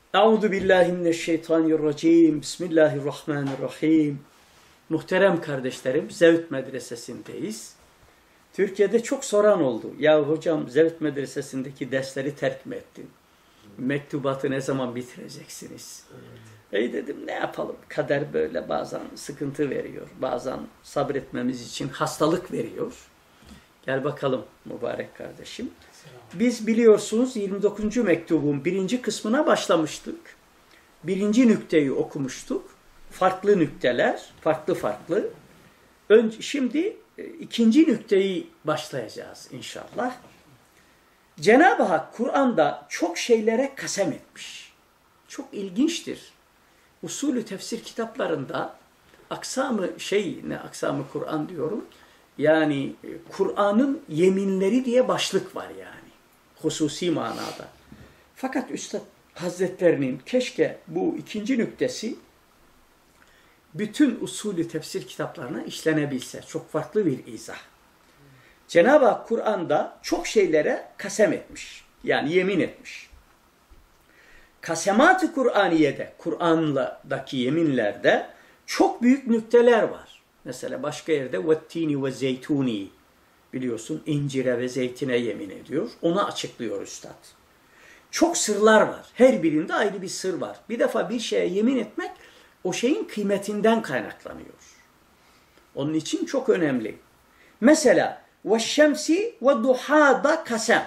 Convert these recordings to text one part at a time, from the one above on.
Euzu billahi mineşşeytanirracim. Bismillahirrahmanirrahim. Muhterem kardeşlerim, Zevt Medresesi'ndeyiz. Türkiye'de çok soran oldu. Ya hocam Zevt Medresesi'ndeki dersleri terk mi ettin? Mektubatı ne zaman bitireceksiniz? Dedim ne yapalım? Kader böyle bazen sıkıntı veriyor. Bazen sabretmemiz için hastalık veriyor. Gel bakalım mübarek kardeşim. Biz biliyorsunuz 29. mektubun birinci kısmına başlamıştık. Birinci nükteyi okumuştuk. Farklı nükteler, farklı. Şimdi ikinci nükteyi başlayacağız inşallah. Cenab-ı Hak Kur'an'da çok şeylere kasem etmiş. Çok ilginçtir. Usulü tefsir kitaplarında aksamı Kur'an diyorum. Yani Kur'an'ın yeminleri diye başlık var yani. Hususi manada. Fakat Üstad Hazretlerinin keşke bu ikinci nüktesi bütün usulü tefsir kitaplarına işlenebilse. Çok farklı bir izah. Cenab-ı Hak Kur'an'da çok şeylere kasem etmiş. Yani yemin etmiş. Kasemat-ı Kur'aniye'de, Kur'an'daki yeminlerde çok büyük nükteler var. Mesela başka yerde vettini ve zeytuni biliyorsun incire ve zeytine yemin ediyor. Onu açıklıyor Üstad. Çok sırlar var. Her birinde ayrı bir sır var. Bir defa bir şeye yemin etmek o şeyin kıymetinden kaynaklanıyor. Onun için çok önemli. Mesela veşşemsi ve duhada kasem.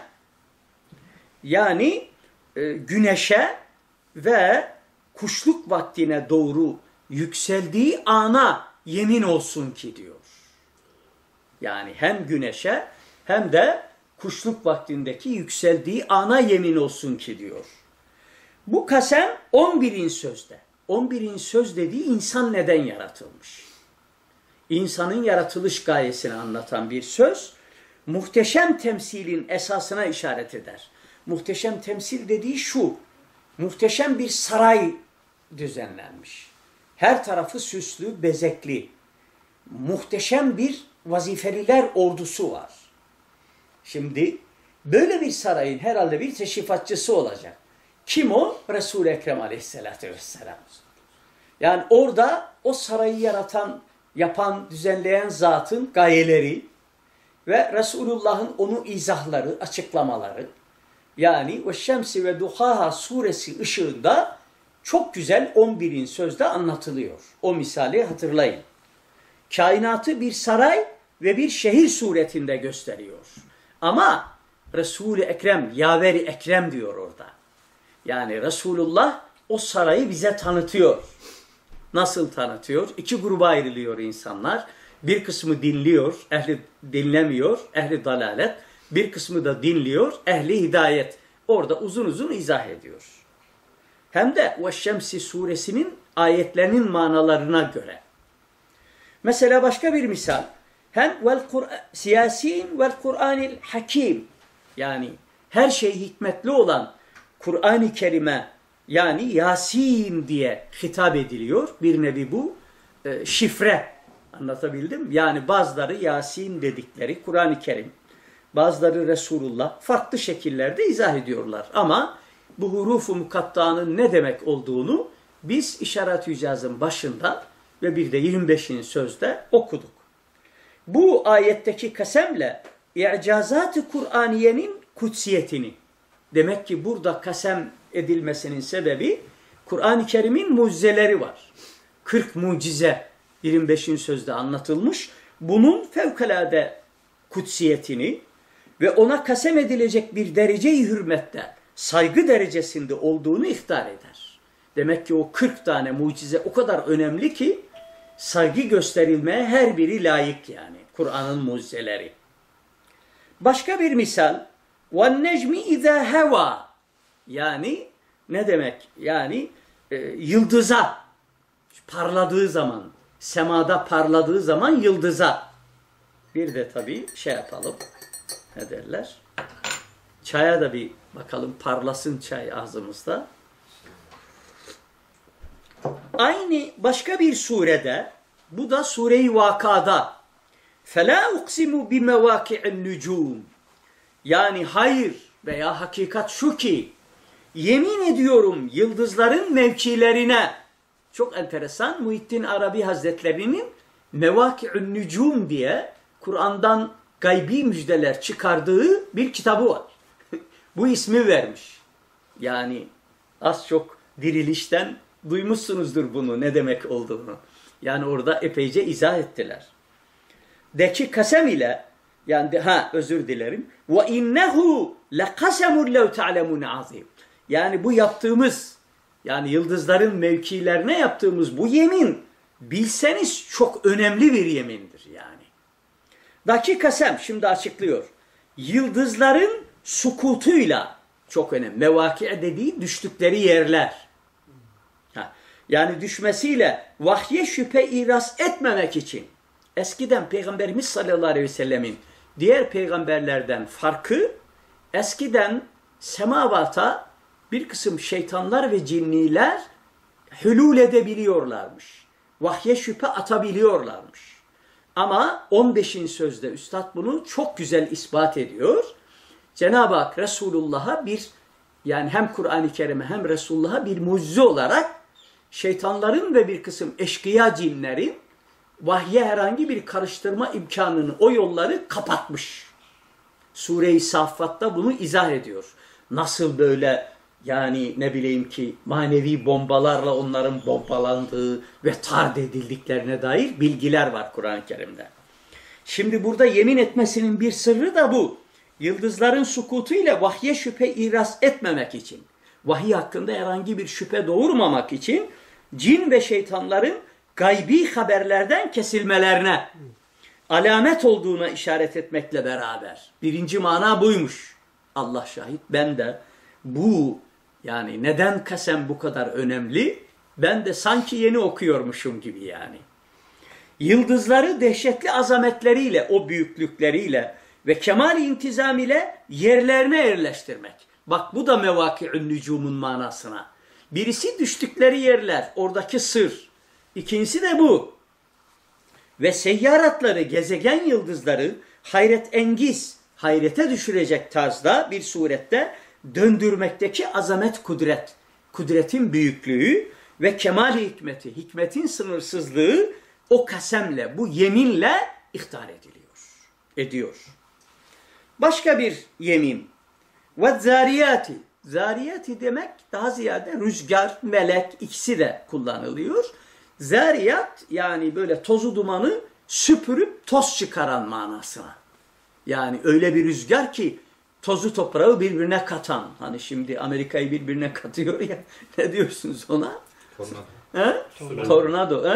Yani güneşe ve kuşluk vaktine doğru yükseldiği ana yemin olsun ki diyor. Yani hem güneşe hem de kuşluk vaktindeki yükseldiği ana yemin olsun ki diyor. Bu kasem 11'in sözde. 11'in söz dediği insan neden yaratılmış? İnsanın yaratılış gayesini anlatan bir söz, muhteşem temsilin esasına işaret eder. Muhteşem temsil dediği şu, muhteşem bir saray düzenlenmiş. Her tarafı süslü, bezekli. Muhteşem bir vazifeliler ordusu var. Şimdi böyle bir sarayın herhalde bir teşrifatçısı olacak. Kim o? Resul-i Ekrem aleyhissalatü vesselam. Yani orada o sarayı yapan, düzenleyen zatın gayeleri ve Resulullah'ın onu izahları, açıklamaları. Yani ve Şemsi ve Duhaha suresi ışığında çok güzel 11'in sözde anlatılıyor. O misali hatırlayın. Kainatı bir saray ve bir şehir suretinde gösteriyor. Ama Resul-i Ekrem, Yaver-i Ekrem diyor orada. Yani Resulullah o sarayı bize tanıtıyor. Nasıl tanıtıyor? İki gruba ayrılıyor insanlar. Bir kısmı dinliyor, ehli dinlemiyor, ehli dalalet. Bir kısmı da dinliyor, ehli hidayet. Orada uzun uzun izah ediyor. Hem de Veşşemsi suresinin ayetlerinin manalarına göre. Mesela başka bir misal. Hem siyasin vel Kur'anil hakim. Yani her şey hikmetli olan Kur'an-ı Kerim'e yani Yasin diye hitap ediliyor. Bir nevi bu şifre. Anlatabildim mi? Yani bazıları Yasin dedikleri Kur'an-ı Kerim. Bazıları Resulullah farklı şekillerde izah ediyorlar. Ama bu hurufu mukatta'nın ne demek olduğunu biz İşaret-i İcaz'ın başında ve bir de 25'in sözde okuduk. Bu ayetteki kasemle i'cazat-ı Kur'aniyenin kutsiyetini, demek ki burada kasem edilmesinin sebebi Kur'an-ı Kerim'in mucizeleri var. 40 mucize 25'in sözde anlatılmış. Bunun fevkalade kutsiyetini ve ona kasem edilecek bir derece-i hürmette, saygı derecesinde olduğunu ihtar eder. Demek ki o 40 tane mucize o kadar önemli ki saygı gösterilmeye her biri layık yani Kur'an'ın mucizeleri. Başka bir misal وَالنَّجْمِ اِذَا هَوَى yani ne demek? Yani yıldıza parladığı zaman, semada parladığı zaman yıldıza. Bir de tabii yapalım. Ne derler? Çaya da bir bakalım, parlasın çay ağzımızda. Aynı başka bir surede, bu da Sure-i Vaka'da فَلَا اُقْسِمُ بِمَوَاكِعِ النُّجُومِ yani hayır veya hakikat şu ki yemin ediyorum yıldızların mevkilerine. Çok enteresan, Muhittin Arabi Hazretleri'nin Mevâki'ün Nücûm diye Kur'an'dan gaybi müjdeler çıkardığı bir kitabı var. Bu ismi vermiş. Yani az çok dirilişten duymuşsunuzdur bunu, ne demek olduğunu. Yani orada epeyce izah ettiler. De ki kasem ile, yani özür dilerim. Ve innehu lekasemur lev ta'lemun azim. Yani bu yaptığımız, yani yıldızların mevkilerine yaptığımız bu yemin, bilseniz çok önemli bir yemindir yani. Daki kasem, şimdi açıklıyor. Yıldızların sukutuyla, çok önemli. Mevâki' dediği düştükleri yerler. Yani düşmesiyle vahye şüphe iras etmemek için eskiden Peygamberimiz sallallahu aleyhi ve sellemin diğer peygamberlerden farkı, eskiden semavata bir kısım şeytanlar ve cinniler hülul edebiliyorlarmış. Vahye şüphe atabiliyorlarmış. Ama 15. sözde Üstad bunu çok güzel ispat ediyor. Cenab-ı Hak Resulullah'a bir, yani hem Kur'an-ı Kerim'e hem Resulullah'a bir mucize olarak şeytanların ve bir kısım eşkıya cinlerin vahye herhangi bir karıştırma imkanını, o yolları kapatmış. Sure-i Saffat'ta bunu izah ediyor. Nasıl böyle, yani ne bileyim ki manevi bombalarla onların bombalandığı ve tard edildiklerine dair bilgiler var Kur'an-ı Kerim'de. Şimdi burada yemin etmesinin bir sırrı da bu. Yıldızların sukutuyla vahye şüphe iras etmemek için, vahiy hakkında herhangi bir şüphe doğurmamak için cin ve şeytanların gaybi haberlerden kesilmelerine alamet olduğuna işaret etmekle beraber. Birinci mana buymuş. Allah şahit, ben de bu, yani neden kasem bu kadar önemli? Ben de sanki yeni okuyormuşum gibi yani. Yıldızları dehşetli azametleriyle, o büyüklükleriyle ve kemal-i intizam ile yerlerine yerleştirmek. Bak bu da mevâki'ün nücumun manasına. Birisi düştükleri yerler, oradaki sır. İkincisi de bu. Ve seyyaratları, gezegen yıldızları hayretengiz, hayrete düşürecek tarzda bir surette döndürmekteki azamet kudret, kudretin büyüklüğü ve kemal-i hikmeti, hikmetin sınırsızlığı o kasemle, bu yeminle ihtar ediyor. Başka bir yemin. Ve zariyati. Zariyati demek daha ziyade rüzgar, melek, ikisi de kullanılıyor. Zariyat yani böyle tozu dumanı süpürüp toz çıkaran manasına. Yani öyle bir rüzgar ki tozu toprağı birbirine katan. Hani şimdi Amerika'yı birbirine katıyor ya. Ne diyorsunuz ona? Tornado. Tornado.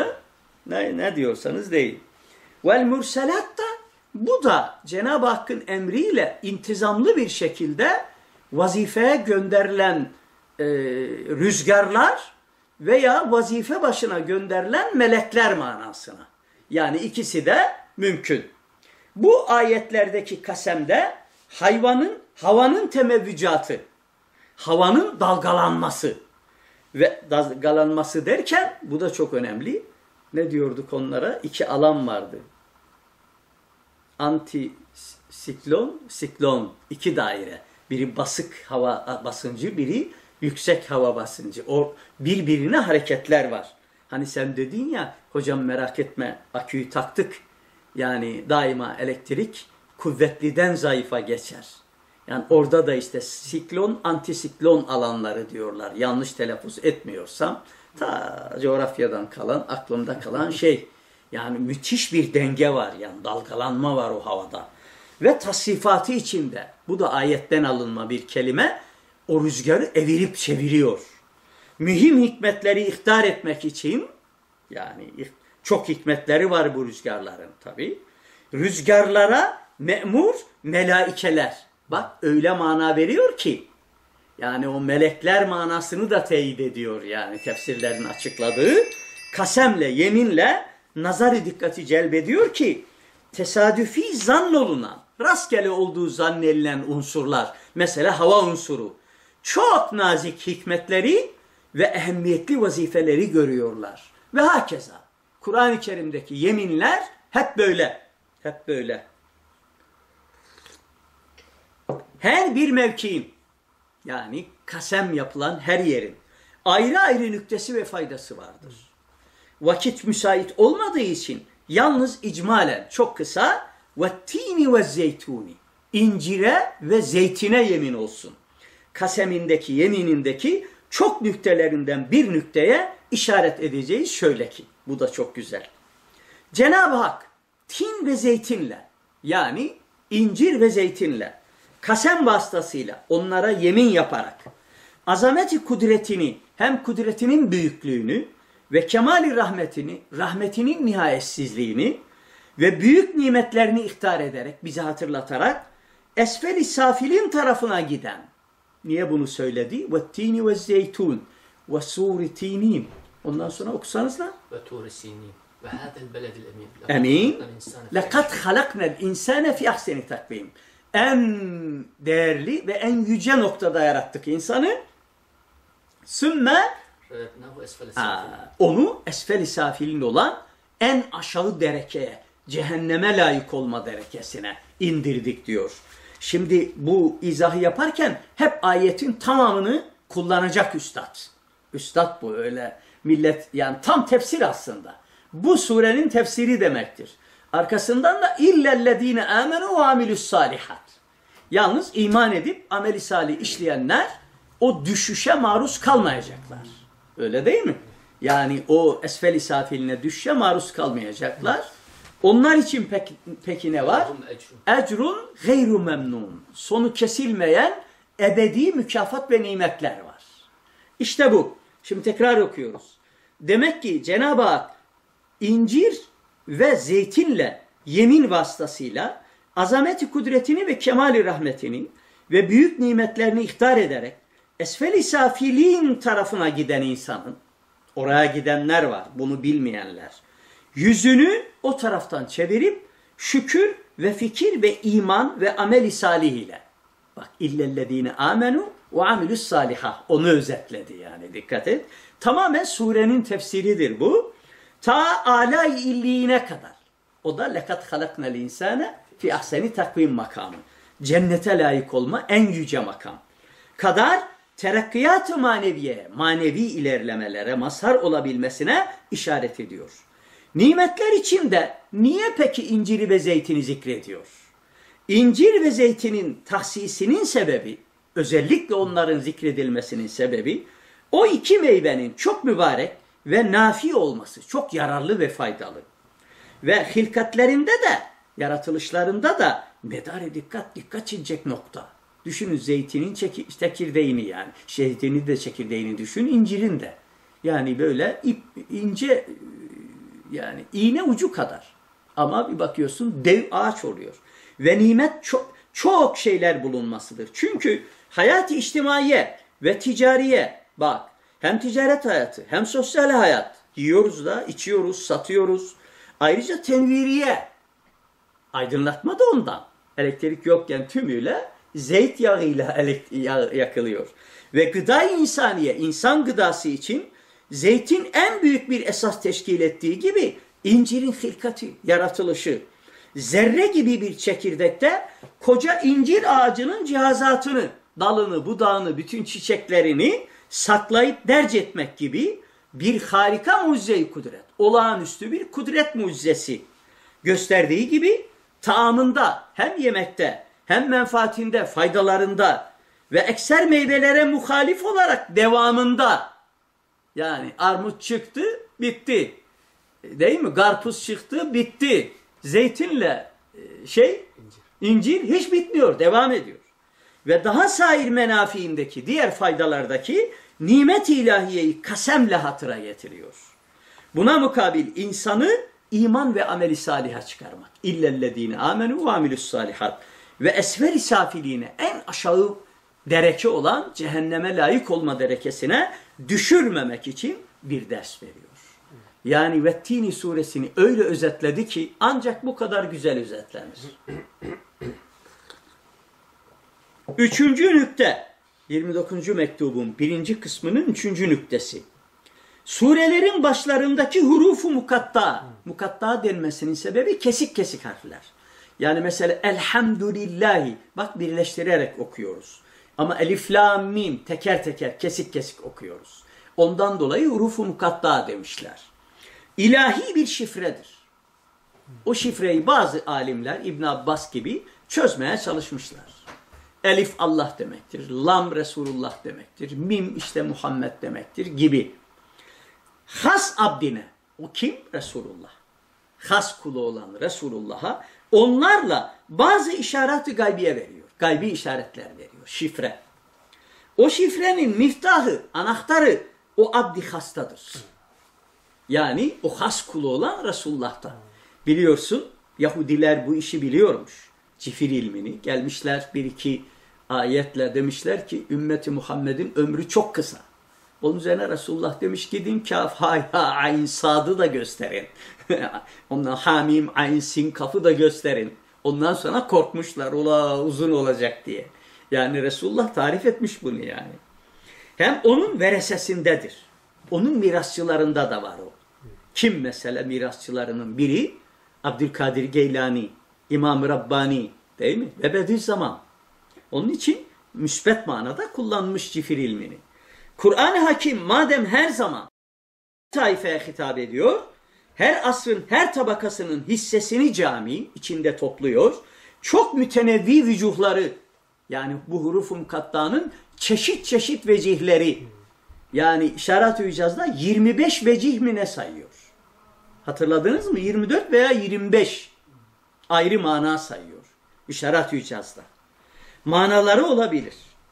Ne diyorsanız deyin. Vel murselat da, bu da Cenab-ı Hakk'ın emriyle intizamlı bir şekilde vazifeye gönderilen rüzgarlar veya vazife başına gönderilen melekler manasına. Yani ikisi de mümkün. Bu ayetlerdeki kasemde havanın temevvücatı, havanın dalgalanması ve dalgalanması derken bu da çok önemli. Ne diyorduk onlara? İki alan vardı. Antisiklon, siklon, iki daire. Biri basık hava basıncı, biri yüksek hava basıncı. O birbirine hareketler var. Hani sen dedin ya, hocam merak etme aküyü taktık. Yani daima elektrik kuvvetliden zayıfa geçer. Yani orada da işte siklon, antisiklon alanları diyorlar. Yanlış telaffuz etmiyorsam, ta coğrafyadan kalan, aklımda kalan şey. Yani müthiş bir denge var, yani dalgalanma var o havada. Ve tasrifatı içinde, bu da ayetten alınma bir kelime, o rüzgarı evirip çeviriyor. Mühim hikmetleri ihtar etmek için, yani çok hikmetleri var bu rüzgarların tabii. Rüzgarlara me'mur melaikeler. Bak öyle mana veriyor ki, yani o melekler manasını da teyit ediyor yani tefsirlerin açıkladığı. Kasemle, yeminle nazar-ı dikkati celbediyor ki, tesadüfi zannolunan, rastgele olduğu zannedilen unsurlar, mesela hava unsuru, çok nazik hikmetleri ve ehemmiyetli vazifeleri görüyorlar. Ve hakeza Kur'an-ı Kerim'deki yeminler hep böyle, hep böyle. Her bir mevkiin, yani kasem yapılan her yerin ayrı ayrı nüktesi ve faydası vardır. Vakit müsait olmadığı için yalnız icmalen çok kısa vettini ve zeytuni, incire ve zeytine yemin olsun. Kasemindeki, yeminindeki çok nüktelerinden bir nükteye işaret edeceğiz şöyle ki, bu da çok güzel. Cenab-ı Hak tin ve zeytinle, yani incir ve zeytinle, kasem vasıtasıyla onlara yemin yaparak azameti kudretini, hem kudretinin büyüklüğünü ve kemali rahmetini, rahmetinin nihayetsizliğini ve büyük nimetlerini ihtar ederek, bize hatırlatarak esfel-i safilin tarafına giden. Niye bunu söyledi? Vettini ve zeytun ve suri tinin. Ondan sonra okusanız da. Ve turi sinin. Ve hadel beledil emin. Emin. Lekad halaknel insane fi ahseni takvim. En değerli ve en yüce noktada yarattık insanı. Sümme onu esfel-i safilin olan en aşağı derekeye, cehenneme layık olma derekesine indirdik diyor. Şimdi bu izahı yaparken hep ayetin tamamını kullanacak üstad. Üstad bu, öyle millet, yani tam tefsir aslında. Bu surenin tefsiri demektir. Arkasından da illellezine amenu ve amilus salihat. Yalnız iman edip ameli salih işleyenler o düşüşe maruz kalmayacaklar. Öyle değil mi? Yani o esfel-i safiline düşüşe maruz kalmayacaklar. Onlar için peki ne var? Ecrun gayru memnun. Sonu kesilmeyen ebedi mükafat ve nimetler var. İşte bu. Şimdi tekrar okuyoruz. Demek ki Cenab-ı Hak incir ve zeytinle yemin vasıtasıyla azameti kudretini ve kemali rahmetini ve büyük nimetlerini ihtar ederek esfel-i safilin tarafına giden insanın, oraya gidenler var, bunu bilmeyenler, yüzünü o taraftan çevirip şükür ve fikir ve iman ve amel-i salih ile. Bak illellezine amenu ve amilus salihah. Onu özetledi yani, dikkat et. Tamamen surenin tefsiridir bu. Ta alay illiğine kadar. O da lekad halaknel insane fi ahseni takvim makamı. Cennete layık olma en yüce makam. Kadar terakkiyat-ı maneviye, manevi ilerlemelere mazhar olabilmesine işaret ediyor. Nimetler içinde niye peki inciri ve zeytini zikrediyor? İncir ve zeytinin tahsisinin sebebi, özellikle onların zikredilmesinin sebebi, o iki meyvenin çok mübarek ve nafi olması, çok yararlı ve faydalı. Ve hilkatlerinde de, yaratılışlarında da medar-ı dikkat çekecek nokta. Düşünün zeytinin çekirdeğini, yani zeytinin de çekirdeğini düşün, incirin de. Yani böyle ince, yani iğne ucu kadar. Ama bir bakıyorsun dev ağaç oluyor. Ve nimet çok şeyler bulunmasıdır. Çünkü hayat-ı içtimaiye ve ticariye, bak, hem ticaret hayatı hem sosyal hayat, yiyoruz da, içiyoruz, satıyoruz. Ayrıca tenviriye, aydınlatma da ondan. Elektrik yokken tümüyle zeyt yağıyla yakılıyor. Ve gıda-i insaniye, insan gıdası için zeytin en büyük bir esas teşkil ettiği gibi incirin hilkati, yaratılışı. Zerre gibi bir çekirdekte koca incir ağacının cihazatını, dalını, budağını, bütün çiçeklerini saklayıp derc etmek gibi bir harika mucize-i kudret, olağanüstü bir kudret mucizesi gösterdiği gibi taamında, hem yemekte, hem menfaatinde, faydalarında ve ekser meyvelere muhalif olarak devamında, yani armut çıktı, bitti. Değil mi? Karpuz çıktı, bitti. Zeytinle incir hiç bitmiyor, devam ediyor. Ve daha sair menafiindeki, diğer faydalardaki nimet-i ilahiyeyi kasemle hatıra getiriyor. Buna mukabil insanı iman ve ameli saliha çıkarmak. İllellezine amenu ve amilus salihat. Ve esfel-i safiliğine, en aşağı derece olan cehenneme layık olma derekesine düşürmemek için bir ders veriyor. Yani Vettini suresini öyle özetledi ki ancak bu kadar güzel özetlenir. Üçüncü nükte, 29. mektubun birinci kısmının üçüncü nüktesi. Surelerin başlarındaki hurufu mukatta, mukatta denmesinin sebebi kesik kesik harfler. Yani mesela elhamdülillahi, bak birleştirerek okuyoruz. Ama elif, lam, mim teker teker, kesik kesik okuyoruz. Ondan dolayı hurufu mukatta demişler. İlahi bir şifredir. O şifreyi bazı alimler İbn Abbas gibi çözmeye çalışmışlar. Elif Allah demektir, lam Resulullah demektir, mim işte Muhammed demektir gibi. Has abdine, o kim? Resulullah. Has kulu olan Resulullah'a onlarla bazı işaret-i gaybiye veriyor. Gaybi işaretler veriyor, şifre. O şifrenin miftahı, anahtarı o abdi hastadır. Yani o has kulu olan Resulullah'ta. Biliyorsun Yahudiler bu işi biliyormuş. Cifir ilmini gelmişler bir iki ayetle demişler ki ümmeti Muhammed'in ömrü çok kısa. Onun üzerine Resulullah demiş gidin kaf, ha, ha, ayn, sadı da gösterin. Ondan hamim, ayn, sin, kafı da gösterin. Ondan sonra korkmuşlar ola uzun olacak diye. Yani Resulullah tarif etmiş bunu yani. Hem onun veresesindedir. Onun mirasçılarında da var o. Kim mesela mirasçılarının biri? Abdülkadir Geylani, İmam-ı Rabbani değil mi? Ve Bediüzzaman. Onun için müsbet manada kullanmış cifir ilmini. Kur'an-ı Hakim madem her zaman taifeye hitap ediyor, her asrın her tabakasının hissesini cami içinde topluyor, çok mütenevvi vücuhları yani bu huruf-u mukattanın çeşit çeşit vecihleri yani işaret-i icazda 25 vecih mi ne sayıyor? Hatırladınız mı? 24 veya 25 ayrı mana sayıyor. İşaret-i icazda. Manaları olabilir.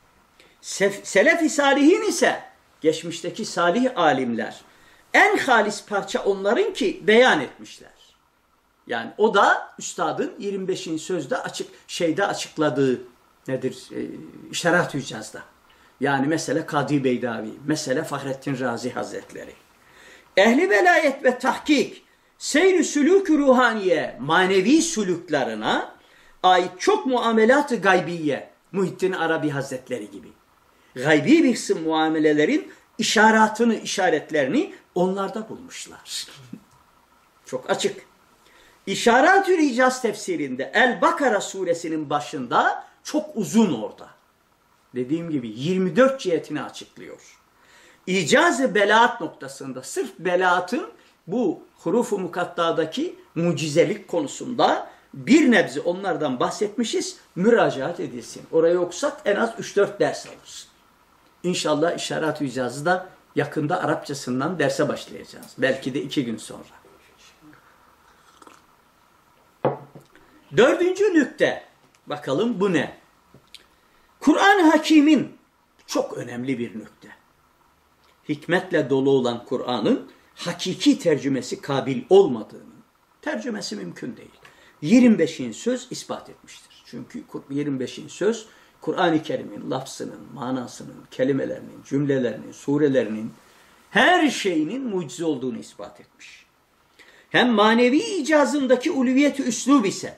Selef-i salihin ise geçmişteki salih alimler en halis parça onların ki beyan etmişler. Yani o da üstadın 25'in sözde açıkladığı nedir? İşaret-i icazda. Yani mesela Kadı Beydavi, mesela Fahrettin Razi Hazretleri. Ehli velayet ve tahkik, seyr-i sülûk-ü ruhaniye, manevi sülüklerine ait çok muamelat-ı gaybiye, Muhittin Arabi Hazretleri gibi. Gaybi bir kısım muamelelerin işaretlerini onlarda bulmuşlar. Çok açık. İşaret-ül İcaz tefsirinde El-Bakara suresinin başında çok uzun orada. Dediğim gibi 24 cihetini açıklıyor. İcaz-ı belaat noktasında sırf belaatın bu huruf-u mukattadaki mucizelik konusunda bir nebze onlardan bahsetmişiz. Müracaat edilsin. Oraya okusak en az 3-4 ders alırız. İnşallah işaret-ü icazı da yakında Arapçasından derse başlayacağız. Belki de 2 gün sonra. 4. nükte. Bakalım bu ne? Kur'an-ı Hakim'in çok önemli bir nükte. Hikmetle dolu olan Kur'an'ın hakiki tercümesi kabil olmadığını, tercümesi mümkün değil. 25'in söz ispat etmiştir. Çünkü 25'in söz Kur'an-ı Kerim'in lafzının, manasının, kelimelerinin, cümlelerinin, surelerinin her şeyinin mucize olduğunu ispat etmiş. Hem manevi icazındaki uluviyet-i üslub ise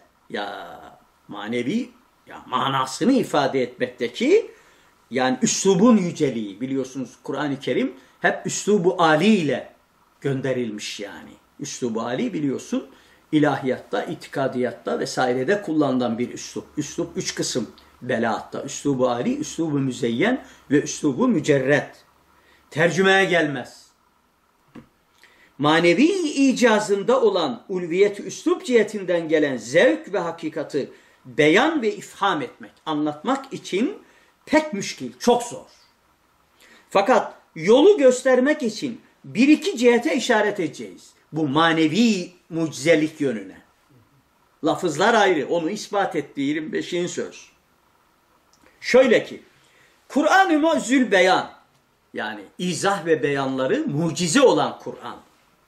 manevi manasını ifade etmekteki yani üslubun yüceliği biliyorsunuz Kur'an-ı Kerim hep üslubu âli ile gönderilmiş yani. Üslubu âli biliyorsun ilahiyatta, itikadiyatta vesairede kullanılan bir üslub. Üslub 3 kısım belaatta. Üslubu âli, üslubu müzeyyen ve üslubu mücerred. Tercümeye gelmez. Manevi icazında olan ulviyet-i üslub cihetinden gelen zevk ve hakikati beyan ve ifham etmek, anlatmak için pek müşkil, çok zor. Fakat yolu göstermek için bir iki cihete işaret edeceğiz. Bu manevi mucizelik yönüne. Lafızlar ayrı, onu ispat etti 25'in söz. Şöyle ki, Kur'an-ı Mu'zzül Beyan, yani izah ve beyanları mucize olan Kur'an.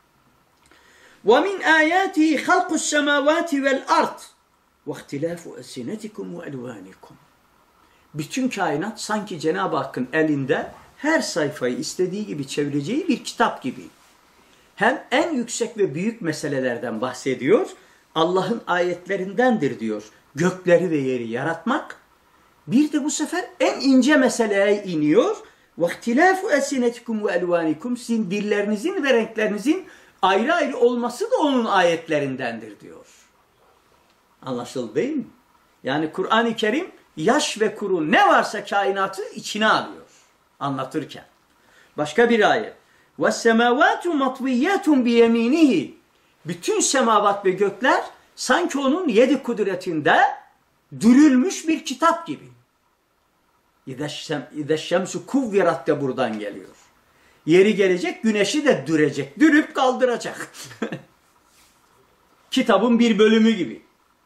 وَمِنْ آيَاتِهِ خَلْقُ السَّمَاوَاتِ وَالْأَرْضِ وَاخْتِلَافُ أَلْسِنَتِكُمْ وَأَلْوَانِكُمْ. Bütün kainat sanki Cenab-ı Hakk'ın elinde her sayfayı istediği gibi çevireceği bir kitap gibi. Hem en yüksek ve büyük meselelerden bahsediyor, Allah'ın ayetlerindendir diyor. Gökleri ve yeri yaratmak. Bir de bu sefer en ince meseleye iniyor. وَاخْتِلَافُ أَلْسِنَتِكُمْ وَأَلْوَانِكُمْ. Sizin dillerinizin ve renklerinizin ayrı ayrı olması da onun ayetlerindendir diyor. Anlaşıldı değil mi? Yani Kur'an-ı Kerim yaş ve kuru ne varsa kainatı içine alıyor anlatırken. Başka bir ayet. وَالسَّمَاوَاتُ مَطْوِيَّةٌ بِيَم۪ينِهِ Bütün semavat ve gökler sanki onun 7 kudretinde dürülmüş bir kitap gibi. اِذَا الشَّمْسُ كُوِّرَتْ de buradan geliyor. Yeri gelecek, güneşi de dürecek, dürüp kaldıracak. Kitabın bir bölümü gibi.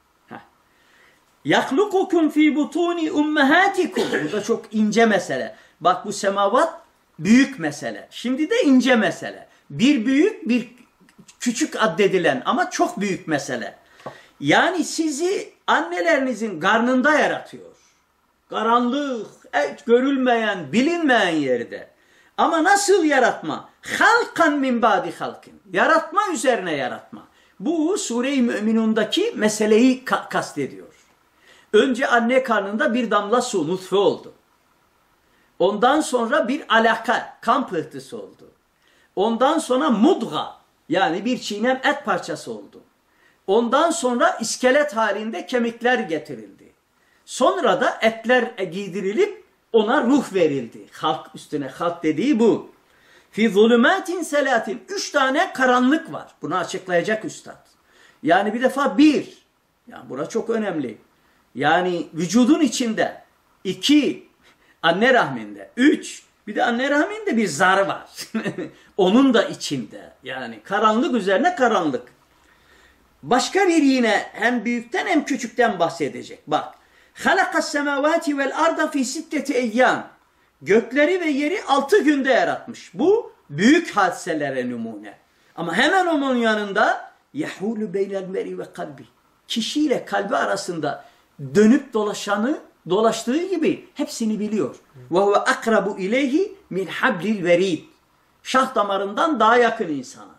يَخْلُقُكُمْ ف۪ي بُطُونِ اُمَّهَاتِكُمْ Bu da çok ince mesele. Bak bu semavat büyük mesele. Şimdi de ince mesele. Bir büyük, bir küçük addedilen ama çok büyük mesele. Yani sizi annelerinizin karnında yaratıyor. Karanlık, görülmeyen, bilinmeyen yerde. Ama nasıl yaratma? Halkan min ba'di halkin. Yaratma üzerine yaratma. Bu Sure-i Mü'minun'daki meseleyi kastediyor. Önce anne karnında bir damla su, nutfe oldu. Ondan sonra bir alaka, kan pıhtısı oldu. Ondan sonra mudga, yani bir çiğnem et parçası oldu. Ondan sonra iskelet halinde kemikler getirildi. Sonra da etler giydirilip ona ruh verildi. Halk üstüne halk dediği bu. Fi zulümatin selatin. 3 tane karanlık var. Bunu açıklayacak üstad. Yani bir defa yani bura çok önemli. Yani vücudun içinde 2 anne rahminde 3 bir de anne rahminde bir zar var. Onun da içinde. Yani karanlık üzerine karanlık. Başka bir yine hem büyükten hem küçükten bahsedecek. Bak. Halakas semavati vel arda fi sitteti eyyam. Gökleri ve yeri 6 günde yaratmış. Bu büyük hadiselere numune. Ama hemen onun yanında yahulu beynel meri ve kalbi. Kişiyle kalbi arasında dönüp dolaştığı gibi hepsini biliyor. Ve huve akrabu ileyhi min hablil verid. Şah damarından daha yakın insana.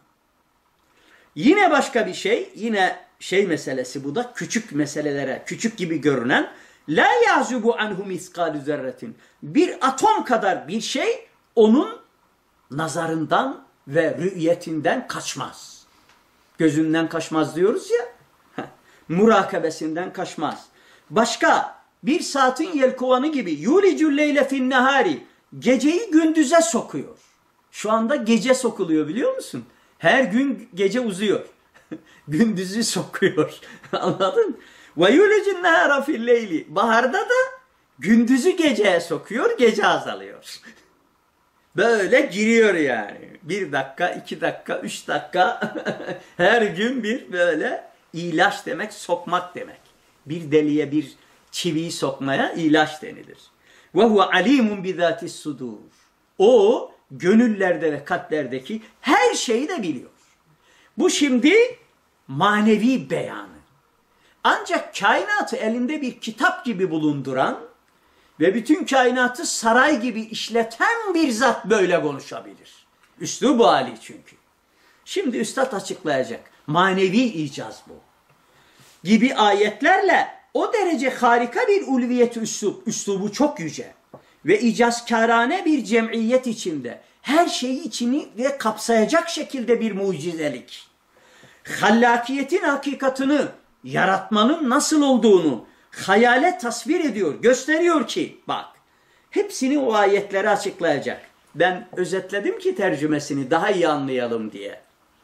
Yine başka bir şey, yine meselesi bu da küçük meselelere, küçük gibi görünen la yazubu anhu miskalu zerretin. Bir atom kadar bir şey onun nazarından ve rü'yetinden kaçmaz. Gözünden kaçmaz diyoruz ya. Murakabesinden kaçmaz. Başka bir saatin yelkovanı gibi yulicul leyle fin nehari. Geceyi gündüze sokuyor. Şu anda gece sokuluyor biliyor musun? Her gün gece uzuyor. Gündüzü sokuyor. Anladın? Ve yulicun nehara fil leyli. Baharda da gündüzü geceye sokuyor, gece azalıyor. Böyle giriyor yani. 1 dakika, 2 dakika, 3 dakika. Her gün bir böyle ilaç demek, sokmak demek. Bir deliye bir çiviyi sokmaya ilaç denilir. Ve huve alimun bizatis sudur. O gönüllerde ve kalplerdeki her şeyi de biliyor. Bu şimdi manevi beyanı. Ancak kainatı elinde bir kitap gibi bulunduran ve bütün kainatı saray gibi işleten bir zat böyle konuşabilir. Üslubu âli çünkü. Şimdi üstad açıklayacak. Manevi icaz bu. Gibi ayetlerle o derece harika bir ulviyet üslubu çok yüce ve icazkârane bir cemiyet içinde her şeyi içini ve kapsayacak şekilde bir mucizelik. Hallakiyetin hakikatını, yaratmanın nasıl olduğunu hayale tasvir ediyor, gösteriyor ki bak hepsini o ayetleri açıklayacak. Ben özetledim ki tercümesini daha iyi anlayalım diye.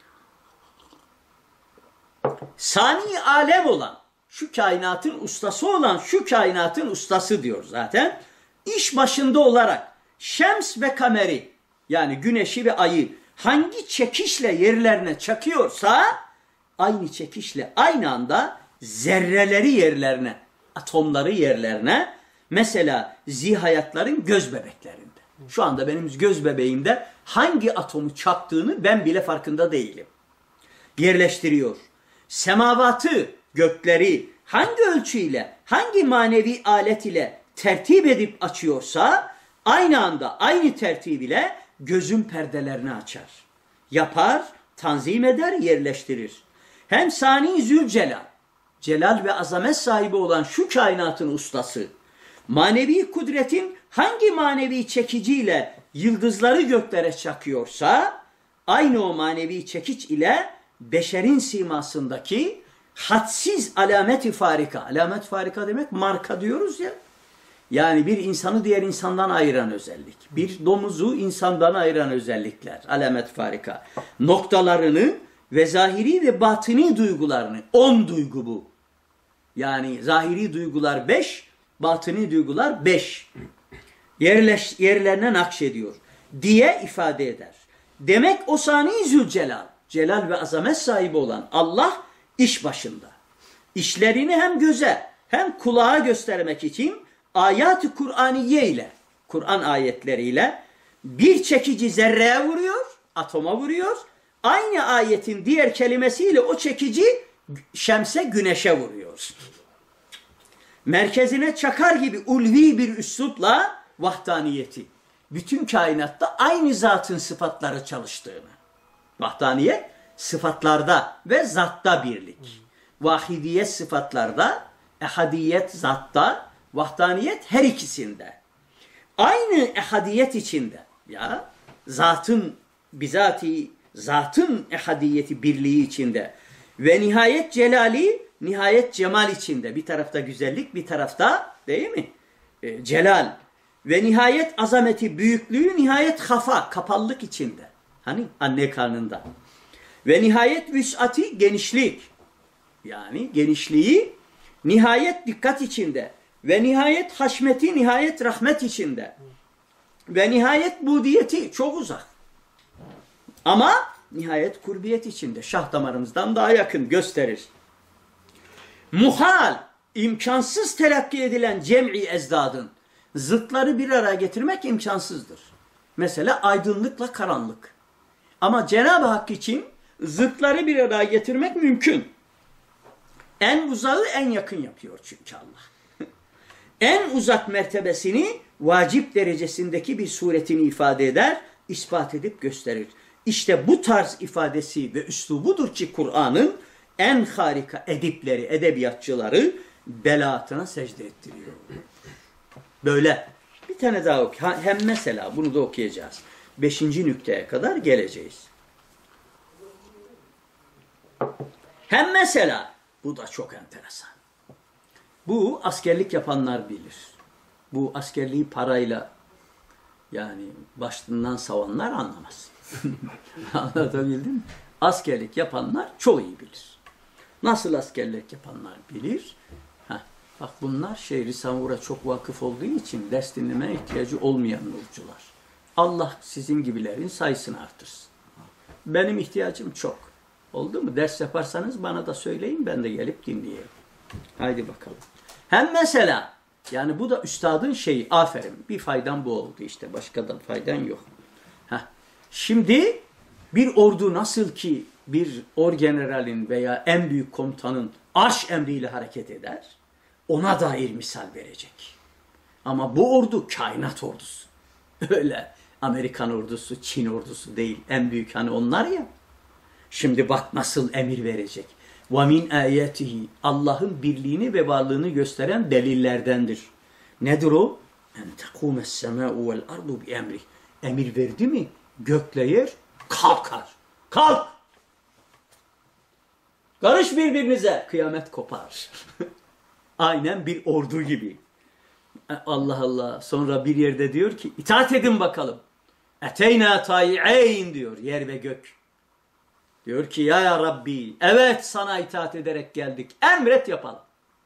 Sani alem olan, şu kainatın ustası olan şu kainatın ustası diyor zaten. İş başında olarak şems ve kameri yani güneşi ve ayı hangi çekişle yerlerine çakıyorsa aynı çekişle aynı anda zerreleri yerlerine, atomları yerlerine mesela zihayatların göz bebeklerinde. Şu anda benim göz bebeğimde hangi atomu çaktığını ben bile farkında değilim. Yerleştiriyor. Semavatı, gökleri hangi ölçüyle, hangi manevi alet ile tertip edip açıyorsa aynı anda, aynı tertib ile gözün perdelerini açar. Yapar, tanzim eder, yerleştirir. Hem Sani Zülcelal, celal ve azamet sahibi olan şu kainatın ustası, manevi kudretin hangi manevi çekiciyle yıldızları göklere çakıyorsa, aynı o manevi çekiç ile beşerin simasındaki hadsiz alamet-i farika. Alamet-i farika demek marka diyoruz ya. Yani bir insanı diğer insandan ayıran özellik. Bir domuzu insandan ayıran özellikler. Alamet farika. Noktalarını ve zahiri ve batini duygularını. 10 duygu bu. Yani zahiri duygular 5, batini duygular 5. Yerlerine nakşediyor diye ifade eder. Demek o Sani Zülcelal, celal ve azamet sahibi olan Allah iş başında. İşlerini hem göze hem kulağa göstermek için ayat-ı Kur'aniye ile, Kur'an ayetleriyle bir çekici zerreye vuruyor, atoma vuruyor. Aynı ayetin diğer kelimesiyle o çekici şemse, güneşe vuruyor. Merkezine çakar gibi ulvi bir üslupla vahdaniyeti, bütün kainatta aynı zatın sıfatları çalıştığını. Vahdaniyet sıfatlarda ve zatta birlik. Vahidiyet sıfatlarda, ehadiyet zatta, vahdaniyet her ikisinde. Aynı ehadiyet içinde, ya zatın bizatihi, zatın ehadiyeti birliği içinde ve nihayet celali, nihayet cemal içinde. Bir tarafta güzellik, bir tarafta değil mi? Celal. Ve nihayet azameti, büyüklüğü, nihayet hafa, kapalılık içinde. Hani anne karnında. Ve nihayet vüs'ati, genişlik. Yani genişliği, nihayet dikkat içinde. Ve nihayet haşmeti, nihayet rahmet içinde. Ve nihayet budiyeti, çok uzak. Ama nihayet kurbiyet içinde. Şah damarımızdan daha yakın gösterir. Muhal, imkansız telakki edilen cem'i ezdadın zıtları bir araya getirmek imkansızdır. Mesela aydınlıkla karanlık. Ama Cenab-ı Hak için zıtları bir araya getirmek mümkün. En uzağı en yakın yapıyor çünkü Allah. En uzak mertebesini vacip derecesindeki bir suretini ifade eder, ispat edip gösterir. İşte bu tarz ifadesi ve üslubudur ki Kur'an'ın en harika edipleri, edebiyatçıları belaatına secde ettiriyor. Böyle. Bir tane daha oku. Hem mesela bunu da okuyacağız. 5. nükteye kadar geleceğiz. Hem mesela, bu da çok enteresan. Bu askerlik yapanlar bilir. Bu askerliği parayla, yani başından savanlar anlamaz. Anlatabildim mi? Askerlik yapanlar çok iyi bilir. Nasıl askerlik yapanlar bilir? Bak bunlar Şehri Samur'a çok vakıf olduğu için ders dinlemeye ihtiyacı olmayan nurcular. Allah sizin gibilerin sayısını artırsın. Benim ihtiyacım çok. Oldu mu? Ders yaparsanız bana da söyleyin, ben de gelip dinleyeyim. Haydi bakalım. Hem mesela, yani bu da üstadın şeyi, aferin, bir faydan bu oldu işte, başka da faydan yok. Şimdi bir ordu nasıl ki bir orgeneralin veya en büyük komutanın arş emriyle hareket eder, ona dair misal verecek. Ama bu ordu kainat ordusu. Öyle Amerikan ordusu, Çin ordusu değil. En büyük hani onlar ya. Şimdi bak nasıl emir verecek. وَمِنْ آيَاتِهِ Allah'ın birliğini ve varlığını gösteren delillerdendir. Nedir o? اَنْ تَقُومَ السَّمَاءُ وَالْاَرْضُ بِاَمْرِهِ Emir verdi mi gökle yer kalkar. Kalk! Karış birbirinize. Kıyamet kopar. Aynen bir ordu gibi. Allah Allah. Sonra bir yerde diyor ki itaat edin bakalım. Eteyna ta'i'eyn diyor yer ve gök. Diyor ki ya Rabbi evet sana itaat ederek geldik. Emret yapalım.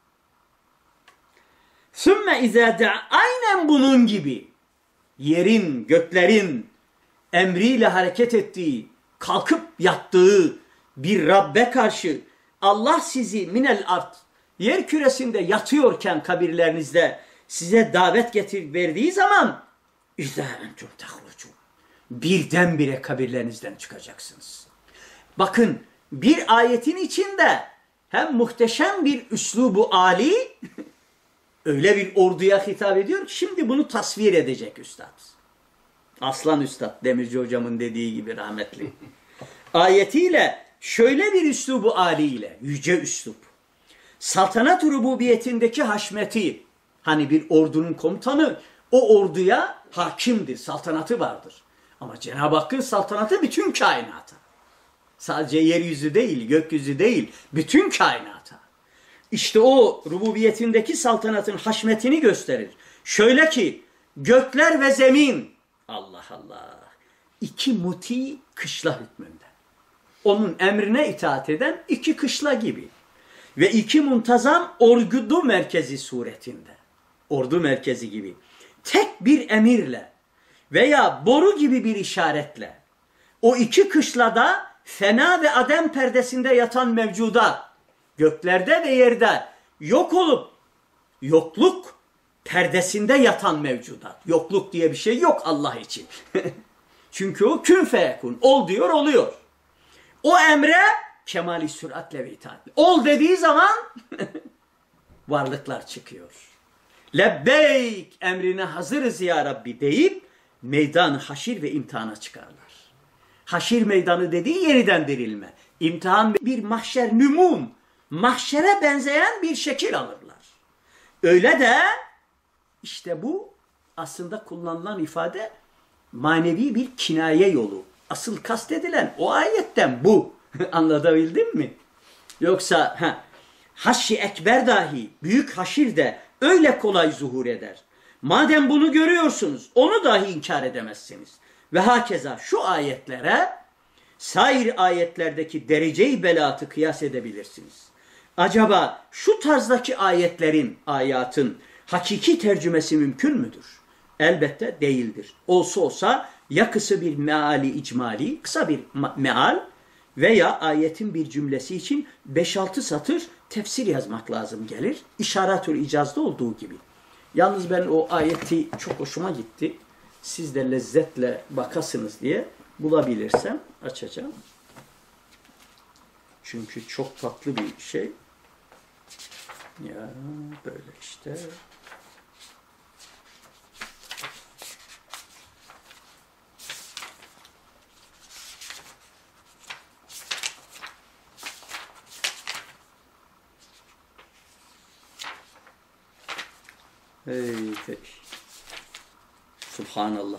Sümme izâ aynen bunun gibi yerin, göklerin emriyle hareket ettiği, kalkıp yattığı bir Rabbe karşı Allah sizi minel art yer küresinde yatıyorken kabirlerinizde size davet verdiği zaman izâ entum tehrucûn birdenbire kabirlerinizden çıkacaksınız. Bakın bir ayetin içinde hem muhteşem bir üslubu âli öyle bir orduya hitap ediyor ki şimdi bunu tasvir edecek üstad. Aslan Üstad Demirci hocamın dediği gibi rahmetli. Ayetiyle şöyle bir üslubu âliyle, yüce üslup. Saltanat rububiyetindeki haşmeti, hani bir ordunun komutanı o orduya hakimdir, saltanatı vardır. Ama Cenab-ı Hakk'ın saltanatı bütün kainata. Sadece yeryüzü değil, gökyüzü değil, bütün kainata. İşte o rububiyetindeki saltanatın haşmetini gösterir. Şöyle ki gökler ve zemin, Allah Allah, iki muti kışla hükmünde. Onun emrine itaat eden iki kışla gibi. Ve iki muntazam ordu merkezi suretinde. Ordu merkezi gibi. Tek bir emirle veya boru gibi bir işaretle o iki kışlada fena ve adem perdesinde yatan mevcudat, göklerde ve yerde yok olup yokluk perdesinde yatan mevcudat. Yokluk diye bir şey yok Allah için. Çünkü o kün feyekun. Ol diyor, oluyor. O emre kemali süratle ve itaatle. Ol dediği zaman varlıklar çıkıyor. Lebbeyk, emrine hazırız ya Rabbi deyip meydan haşir ve imtihana çıkarlar. Haşir meydanı dediği yeniden dirilme. İmtihan bir mahşer nümum. Mahşere benzeyen bir şekil alırlar. Öyle de işte bu aslında kullanılan ifade manevi bir kinaye yolu. Asıl kastedilen o ayetten bu. Anlatabildim mi? Yoksa haşr-ı ekber dahi, büyük haşir de öyle kolay zuhur eder. Madem bunu görüyorsunuz, onu dahi inkar edemezsiniz. Ve hakeza şu ayetlere sair ayetlerdeki derece-i belatı kıyas edebilirsiniz. Acaba şu tarzdaki ayatın hakiki tercümesi mümkün müdür? Elbette değildir. Olsa olsa ya kısa bir meali icmali, kısa bir meal veya ayetin bir cümlesi için 5-6 satır tefsir yazmak lazım gelir. İşaretül icazda olduğu gibi. Yalnız ben o ayeti çok hoşuma gitti. Siz de lezzetle bakasınız diye bulabilirsem açacağım. Çünkü çok tatlı bir şey. Ya böyle işte. Hey, Subhanallah.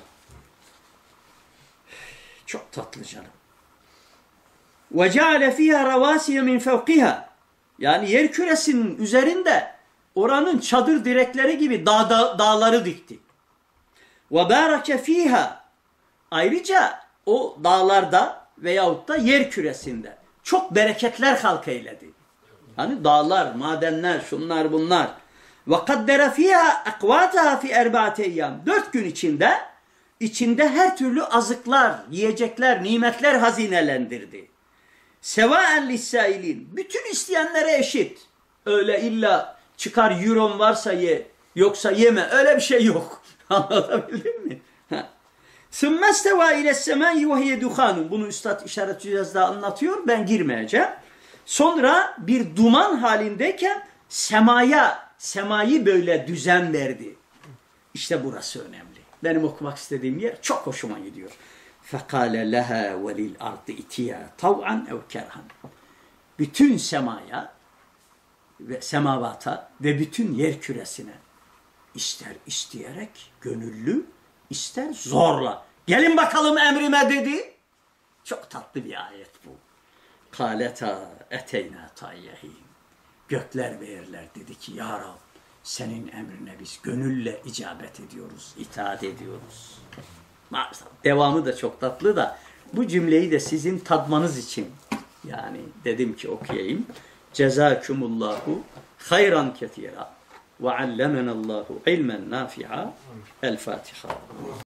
Çok tatlı canım. وَجَعَلَ فِيهَا رَوَاسِيَ مِنْ فَوْقِهَا. Yani yer küresinin üzerinde oranın çadır direkleri gibi dağları dikti. وَبَارَكَ فِيهَا. Ayrıca o dağlarda veyahut da yer küresinde çok bereketler halk eyledi. Hani dağlar, madenler, şunlar bunlar. وَقَدَّرَ فِيهَا اَقْوَاتَهَا فِي اَرْبَعَةِ اَيَّامٍ. 4 gün içinde her türlü azıklar, yiyecekler, nimetler hazinelendirdi. Sevaen lissailin. Bütün isteyenlere eşit. Öyle illa çıkar euron varsa ye, yoksa yeme. Öyle bir şey yok. Anlatabildim mi? ثُمَّ اسْتَوَى اِلَى السَّمَاءِ وَهِيَ دُخَانٌ. Bunu Üstad işaret cihazda anlatıyor. Ben girmeyeceğim. Sonra bir duman halindeyken semayı böyle düzen verdi. İşte burası önemli. Benim okumak istediğim yer çok hoşuma gidiyor. فَقَالَ لَهَا وَلِلْاَرْضِ اِتِيَا طَوْعًا اَوْ كَرْهًا. Bütün semaya ve semavata ve bütün yer küresine ister isteyerek, gönüllü, ister zorla. Gelin bakalım emrime dedi. Çok tatlı bir ayet bu. قَالَتَا اَتَيْنَا طَيَّهِينَ. Gökler ve yerler dedi ki ya Rab senin emrine biz gönülle icabet ediyoruz, itaat ediyoruz. Devamı da çok tatlı da bu cümleyi de sizin tadmanız için yani dedim ki okuyayım. Cezakumullahu hayran ketira ve allemenallahu ilmen nafi'a. El Fatiha.